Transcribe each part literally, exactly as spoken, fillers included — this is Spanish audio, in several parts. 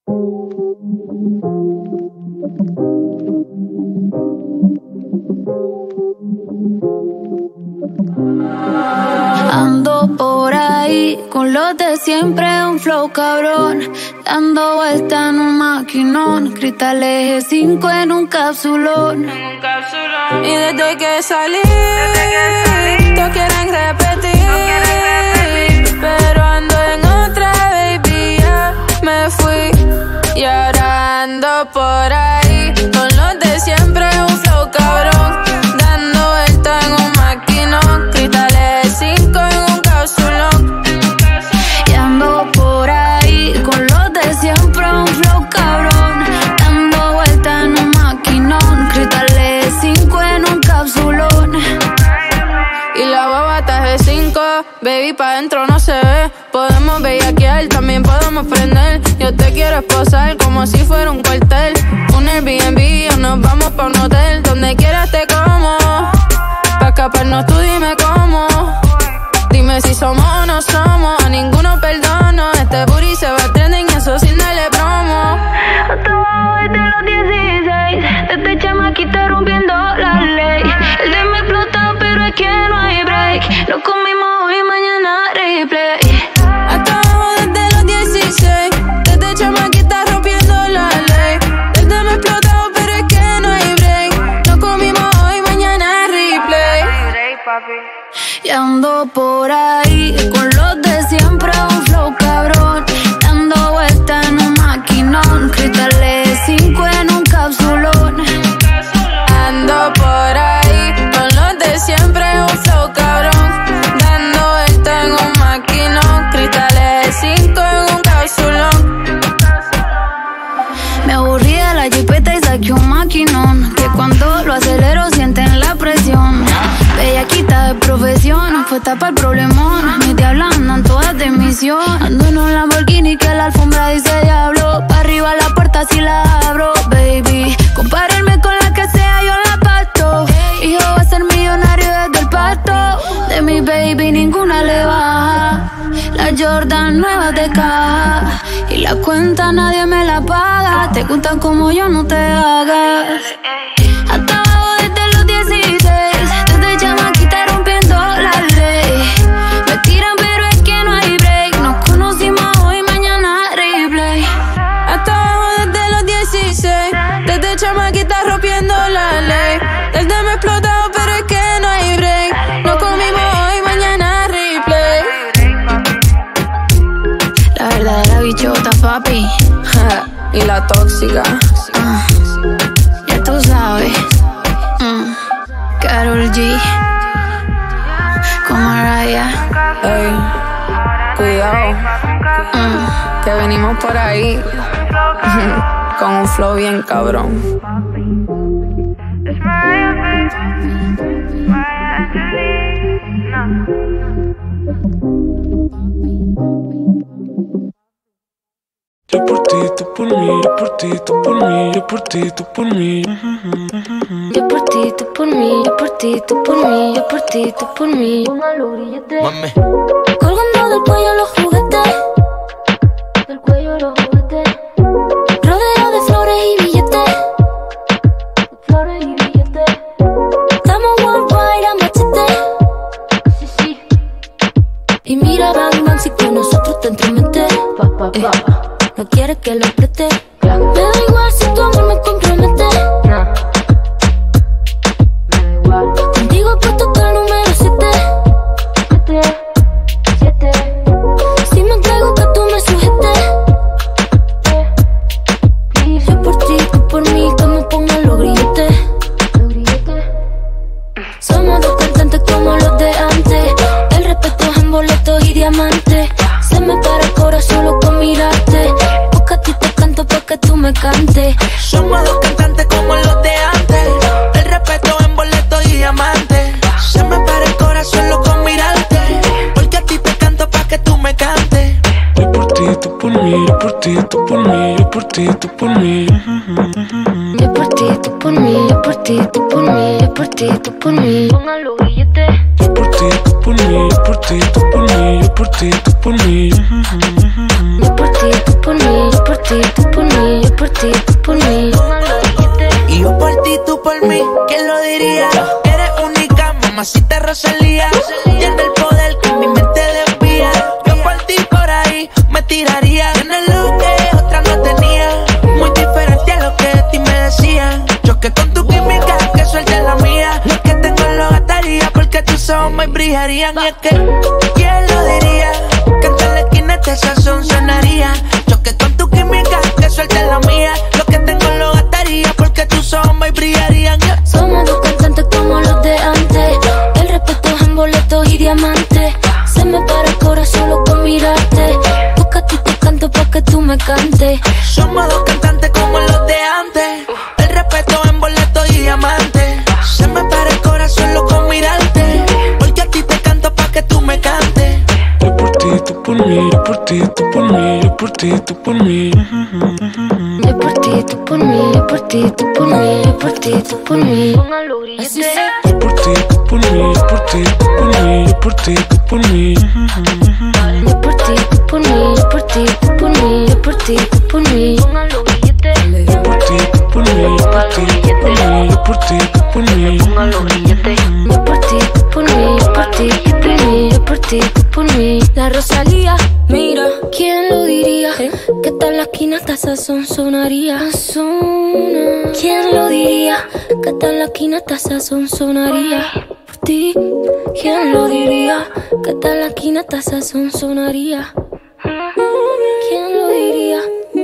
Ando por ahí con los de siempre, un flow cabrón, dando vuelta en un maquinón, cristal eje cinco en un capsulón. Y desde que salí, todos quieren repetir, pero ando en otra, baby, ya me fui. Y ahora ando por ahí con los de siempre, un flow cabrón, dando vuelta en un maquinón, cristales cinco en un capsulón. Y ando por ahí con los de siempre, un flow cabrón, dando vuelta en un maquinón, cristales cinco en un capsulón. Y la baba está de cinco, baby, pa' dentro no se ve. Podemos bellaquear, también podemos prender. Yo te quiero esposar como si fuera un cuartel. Un Airbnb o nos vamos pa' un hotel. Donde quieras te como, pa' escaparnos tú dime cómo. Dime si somos o no somos, a ninguno perdono. Este booty se va trending y eso sin darle promo. Hasta abajo desde los dieciséis, desde chamaquita rompiendo la ley. El de me explotó pero es que no hay break. Lo comimos hoy, mañana replay. Hasta abajo desde los dieciséis, desde chamaquita rompiendo la ley. Desde me explotó pero es que no hay break. Lo comimos hoy, mañana replay. Y ando por ahí con los de siempre, un flow cabrón, dando vuelta en un maquinón, cristales cinco en un capsulón. Ando por ahí con los de siempre, un flow cabrón, dando vuelta en un maquinón, cristales cinco en un capsulón. Me aburrí de la jipeta y saqué un maquinón, que cuando lo acelero sienten la presión. Bellaquita de profesión, puesta para el problemón. Mis diablas andan todas de misión. Ando en un Lamborghini que la alfombra dice diablo. Pa' arriba la puerta si la abro, baby. Compárenme con la que sea, yo la parto. Hijo va a ser millonario desde el parto. De mi baby ninguna le baja. La Jordan nueva de caja. Y la cuenta nadie me la paga. Te gustan como yo, no te hagas. Hasta abajo desde los dieciséis, desde chamaquita rompiendo la ley. Me tiran pero es que no hay break. Nos conocimos hoy, mañana replay. Hasta abajo desde los dieciséis, desde chamaquita rompiendo la ley. Desde me explotado pero es que no hay break. Nos comimos hoy, mañana replay. La verdadera bichota, papi. Y la tóxica. Uh, ya tú sabes. Mm. Karol G con Mariah. Ey, cuidado, Mm. que venimos por ahí con un flow bien cabrón. Yo por ti, tú por mí, yo por ti, tú por mí, yo por ti, tú por mí. Yo por ti, tú por mí, yo por ti, tú por mí, yo por ti, tú por mí. Mami. Colgando del cuello los juguetes, del cuello los juguetes, rodeado de flores y billetes, flores y billetes. Estamos worldwide a machete, sí, sí. Y mira, bang, bang, si con nosotros te entremetes, pa, pa, pa. Eh. No quieres que lo preste. Me da igual si tu amor me compromete. No. Me da igual. Contigo he puesto hasta el número siete. Siete, siete. Si me entrego que tú me sujetes. Yo por ti, tú por mí, que me pongan los grilletes. Los grilletes. Somos dos cantantes como los de antes. El respeto es en boletos y diamantes. Se me para el corazón solo con mirarte. Porque a ti te canto pa' que tú me cantes. Somos dos cantantes como los de antes. El respeto en boleto y diamante. Se me para el corazón solo con mirarte. Porque a ti te canto pa' que tú me cantes. Yo por ti, tú por mí, yo por ti, tú por mí, yo por ti, tú por mí. Yo por ti, tú por mí, yo por ti, tú por mí, yo por ti, tú por mí. Pongan los billetes. Yo por ti, tú por mí, yo por ti, tú por mí, yo por ti, tú por mí. Yo por ti, tú por mí, yo por ti, tú por mí. brillarían. Y es que, ¿quién lo diría? Que en la esquina este sazón sonaría. Choque con tu química, que suelte la mía. Lo que tengo lo gastaría porque tus ojos y brillarían. Yeah. Somos dos cantantes como los de antes. El respeto es en boletos y diamantes. Se me para el corazón solo con mirarte. Busca a ti te canto pa' que tú me cantes. Somos dos cantantes como los de antes. El respeto en boletos y diamantes. Se me para el corazón solo con mirarte. Porque a ti te canto pa' que tú me cantes. Yo por ti, tú por mí, yo por ti, tú por mí, yo por ti, tú por mí. Yo por ti, tú por mí, yo por ti, tú por mí, yo por ti, tú por mí. Póngalo grillete. Yo por ti, tú por mí, yo por ti, tú por mí, yo por ti, tú por mí. Yo por ti, tú por mí, yo por ti, tú por mí, yo por ti, tú por mí. Póngalo grillete. Yo por ti, tú por mí, yo por ti, tú por mí, yo por ti, tú por mí. Póngalo grillete. Yo por ti, tú por mí, yo por ti, tú por mí, yo por ti, tú por mí. La Rosalía, mira, ¿quién lo diría? Que tal la esquina hasta sazón sonaría. ¿Quién lo diría? Que tal la esquina hasta sazón sonaría. Por ti, ¿quién lo diría? Que tal la esquina hasta sazón sonaría. ¿Quién lo diría?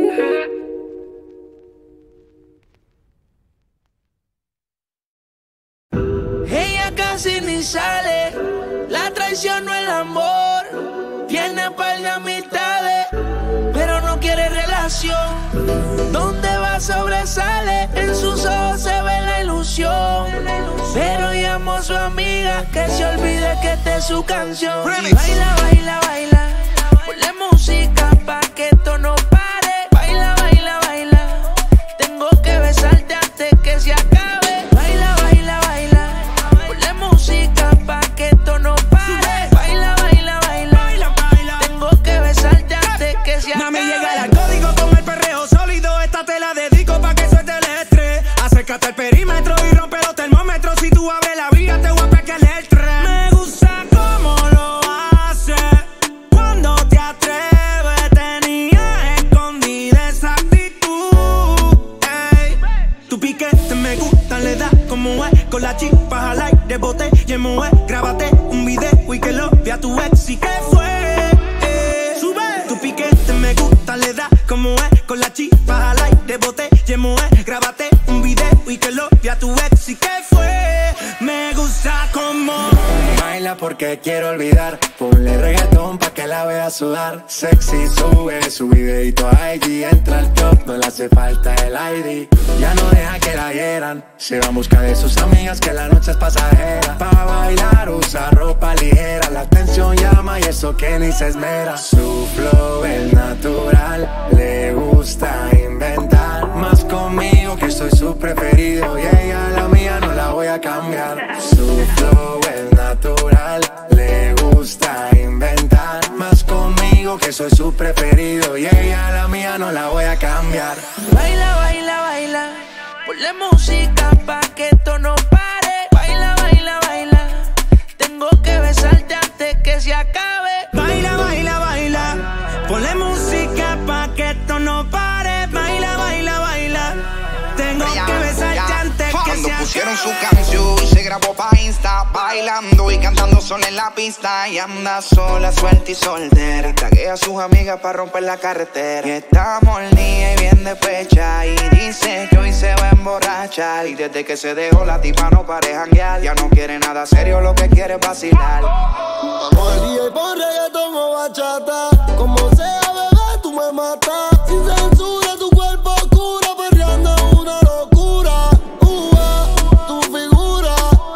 Ella casi ni sale, la traición no el amor. Tiene par de amistades, pero no quiere relación. Donde va sobresale, en sus ojos se ve la ilusión. Pero llamó a su amiga que se olvide que esta es su canción. Baila, baila, baila, ponle música pa' que esto no pare. Baila, baila, baila, tengo que besarte antes que se acabe. Baila, baila, baila, ponle música pa' que esto no pare. Baila, baila, baila, tengo que besarte antes que se acabe. Mami, llega el código con el perreo sólido. Esta te la dedico pa' que suelte el estrés. Acércate al perímetro y rompe los termómetros. Si tú abres la vía te voy a pegar el tren. Me gusta cómo lo haces, cuando te atreves. Tenía escondida esa actitud, ey. Tu piquete me gusta, le da como es. Con la chispa al aire, bote y en moe. Grábate un video y que lo vea tu ex. ¿Y qué fue? Eh, sube. Tu piquete me gusta, le da como es. Con la chispa al aire, bote y en moe. Grábate un video y que lo vea tu ex. ¿Y qué fue? Me gusta como baila porque quiero olvidar. Ponle reggaetón pa' que la vea sudar. Sexy, sube su videito a I G. Entra al top, no le hace falta el I D. Ya no deja que la hieran. Se va en busca de sus amigas que la noche es pasajera. Pa' bailar usa ropa ligera. La atención llama y eso que ni se esmera. Su flow es natural, le gusta inventar. Más conmigo que soy su preferido. Y ella la mía no la voy a cambiar. Su flow es natural, le gusta inventar. Más conmigo que soy su preferido. Y ella la mía no la voy a cambiar. Baila, baila, baila, ponle música pa' que esto no pare. Baila, baila, baila, tengo que besarte antes que se acabe. baila, baila, baila. Ponle música pa' que esto no pare. Baila, baila, baila. Tengo Ya, que besarte ya. antes que Cuando se pusieron acabe. su canción, se grabó pa' Insta, bailando y cantando sola en la pista. Y anda sola, suelta y soltera. Taguea a sus amigas pa' romper la carretera. Y está molida y bien despecha. Y dice que hoy se va a emborrachar. Y desde que se dejó la tipa no pare janguear. Ya no quiere nada serio, lo que quiere es vacilar. Vamos al D J pon reggaetón o bachata. Como sea, bebé, tú me matas. Sin censura, tu cuerpo oscuro, perreando una locura. Uva, tu figura,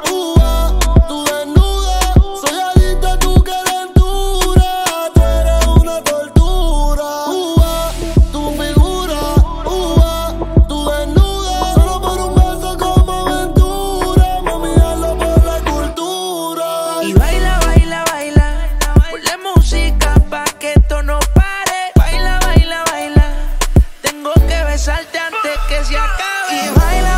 uva, tu desnuda. Soy adicta a tu calentura. Tú eres una tortura. Uva, tu figura, uva, tu desnuda. Solo por un beso como aventura. Mami, hazlo por la cultura. Y baila, baila, baila, ponle música pa' que esto no pare. Baila, baila, baila, tengo que besarte antes que se acabe. Y baila,